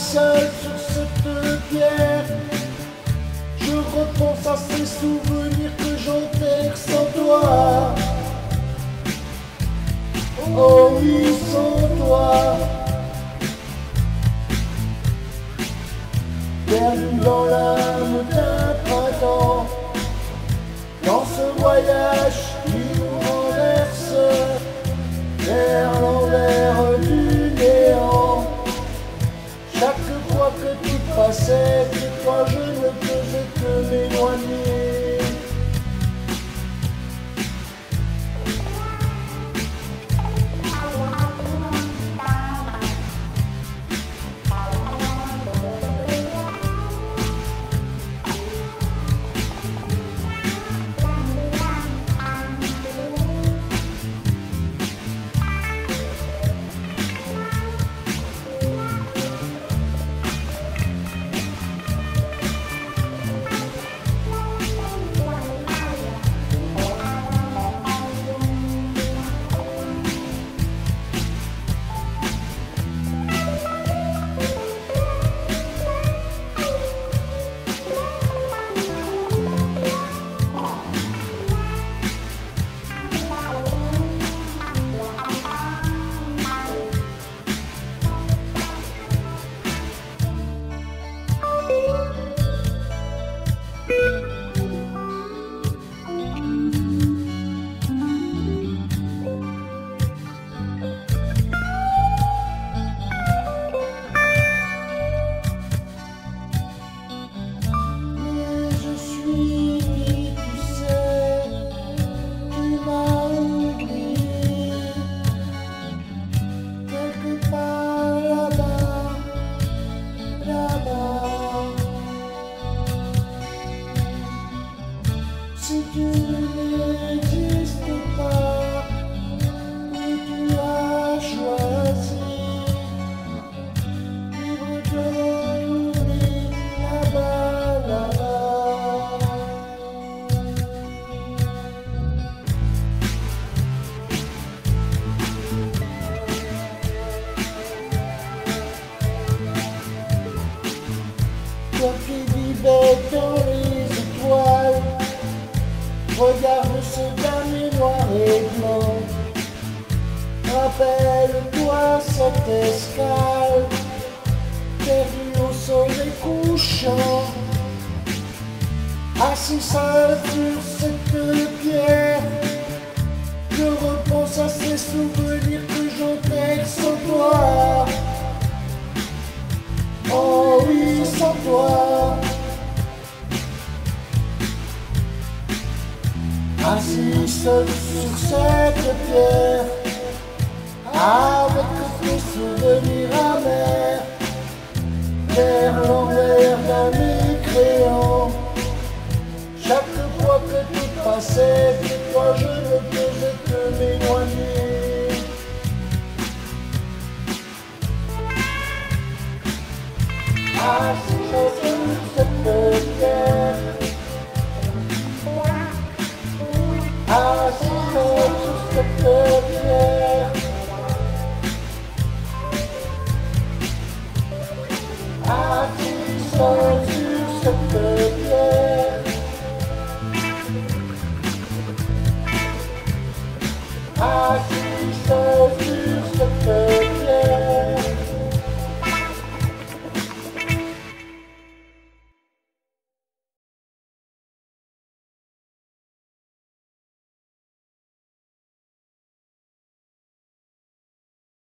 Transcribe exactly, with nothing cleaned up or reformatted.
seul sur cette pierre, je repense à ces souvenirs que j'enterre sans toi. Oh oui, sans toi. Perdu dans l'âme d'un printemps, dans ce voyage qui nous renverse vers l'envers du néant. Chaque fois que tu passais, de toi je ne faisais que m'éloigner. Si tu n'existes pas, mais tu as choisi vivre de l'oubli là-bas, là-bas. Toi qui vivais dans les étoiles, regarde ce dernier noir et blanc. Rappelle-toi cette escale, perdue au soleil couchant. Assis seul sur cette pierre, je repense à ces souvenirs que j'enterre sans toi. Oh oui, sans toi. Assis seul sur cette pierre, avec tes souvenirs amers, vers l'envers d'un mécréant. Chaque fois que tu passais, de toi je ne faisais que m'éloigner. Assis seul sur cette pierre, assis seul sur cette pierre, assis seul sur cette pierre.